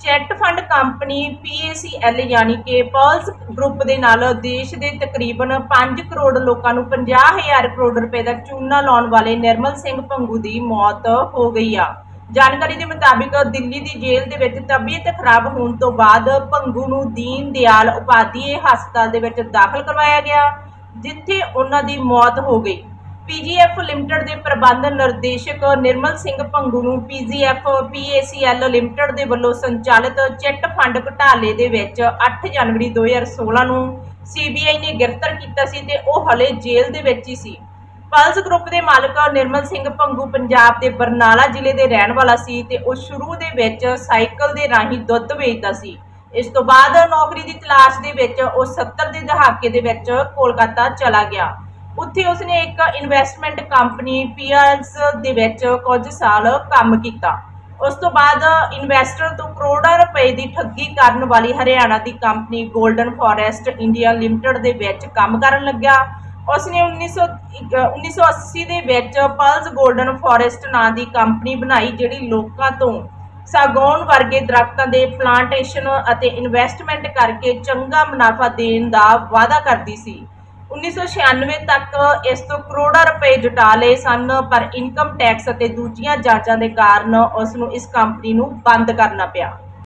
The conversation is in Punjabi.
ਚੈਟ ਫੰਡ ਕੰਪਨੀ PACL यानी कि पर्ल्स ग्रुप ਦੇ ਨਾਲ ਦੇਸ਼ ਦੇ ਤਕਰੀਬਨ 5 ਕਰੋੜ ਲੋਕਾਂ ਨੂੰ 50,000 ਕਰੋੜ ਰੁਪਏ ਦਾ ਚੂਨਾ ਲਾਉਣ ਵਾਲੇ ਨਿਰਮਲ ਸਿੰਘ ਭੰਗੂ ਦੀ ਮੌਤ ਹੋ ਗਈ ਆ। ਜਾਣਕਾਰੀ ਦੇ ਮੁਤਾਬਿਕ ਦਿੱਲੀ ਦੀ ਜੇਲ੍ਹ ਦੇ ਵਿੱਚ ਤਬੀਅਤ ਖਰਾਬ ਹੋਣ ਤੋਂ ਬਾਅਦ ਭੰਗੂ ਨੂੰ ਦੀਨ ਦਿਆਲ ਉਪਾਧਿਆਏ ਹਸਪਤਾਲ ਦੇ ਵਿੱਚ ਦਾਖਲ ਕਰਵਾਇਆ ਗਿਆ, ਜਿੱਥੇ ਉਹਨਾਂ ਦੀ ਮੌਤ ਹੋ ਗਈ। PGF ਲਿਮਟਿਡ ਦੇ ਪ੍ਰਬੰਧ ਨਿਰਦੇਸ਼ਕ ਨਿਰਮਲ ਸਿੰਘ ਭੰਗੂ ਨੂੰ PGF PACL ਲਿਮਟਿਡ ਦੇ ਵੱਲੋਂ ਸੰਚਾਲਿਤ ਚਿੱਟ ਫੰਡ ਘੁਟਾਲੇ ਦੇ ਵਿੱਚ 8 ਜਨਵਰੀ 2016 ਨੂੰ CBI ਨੇ ਗ੍ਰਿਫਤਾਰ ਕੀਤਾ ਸੀ ਤੇ ਉਹ ਹਲੇ ਜੇਲ੍ਹ ਦੇ ਵਿੱਚ ਹੀ ਸੀ। ਪਲਸ ਗਰੁੱਪ ਦੇ ਮਾਲਕ ਨਿਰਮਲ ਸਿੰਘ ਭੰਗੂ ਪੰਜਾਬ ਦੇ ਬਰਨਾਲਾ ਜ਼ਿਲ੍ਹੇ ਦੇ ਰਹਿਣ ਵਾਲਾ ਸੀ ਤੇ ਉਹ ਸ਼ੁਰੂ ਦੇ ਵਿੱਚ ਸਾਈਕਲ ਦੇ ਰਾਹੀਂ ਦੁੱਧ ਵੇਚਦਾ ਸੀ। ਇਸ ਤੋਂ ਬਾਅਦ ਨੌਕਰੀ ਦੀ ਤਲਾਸ਼ ਦੇ ਵਿੱਚ ਉਹ 70 ਦੇ ਦਹਾਕੇ ਦੇ ਵਿੱਚ ਕੋਲਕਾਤਾ ਚਲਾ ਗਿਆ। ਉੱਥੇ ਉਸਨੇ ਇੱਕ ਇਨਵੈਸਟਮੈਂਟ ਕੰਪਨੀ ਪੀਐਲਸ ਦੇ ਵਿੱਚ ਕੁਝ ਸਾਲ ਕੰਮ ਕੀਤਾ। ਉਸ ਤੋਂ ਬਾਅਦ ਇਨਵੈਸਟਰ ਤੋਂ ਕਰੋੜਾਂ ਰੁਪਏ ਦੀ ਠੱਗੀ ਕਰਨ ਵਾਲੀ ਹਰਿਆਣਾ ਦੀ company golden forest India limited ਦੇ ਵਿੱਚ ਕੰਮ ਕਰਨ ਲੱਗਿਆ। ਉਸਨੇ 1980 ਦੇ ਵਿੱਚ ਪਲਸ ਗੋਲਡਨ ਫੋਰੈਸਟ ਨਾਂ ਦੀ ਕੰਪਨੀ ਬਣਾਈ, ਜਿਹੜੀ ਲੋਕਾਂ ਤੋਂ ਸਾਗੌਨ ਵਰਗੇ ਦਰਖਤਾਂ ਦੇ ਪਲਾਂਟੇਸ਼ਨ ਅਤੇ ਇਨਵੈਸਟਮੈਂਟ ਕਰਕੇ ਚੰਗਾ ਮੁਨਾਫਾ ਦੇਣ ਦਾ ਵਾਅਦਾ ਕਰਦੀ ਸੀ। 1996 ਤੱਕ ਇਸ ਤੋਂ ਕਰੋੜਾਂ ਰੁਪਏ ਜੁਟਾ ਲਏ ਸਨ, ਪਰ ਇਨਕਮ ਟੈਕਸ ਅਤੇ ਦੂਜੀਆਂ ਜਾਂਚਾਂ ਦੇ ਕਾਰਨ ਉਸ ਨੂੰ ਇਸ ਕੰਪਨੀ ਨੂੰ ਬੰਦ ਕਰਨਾ ਪਿਆ।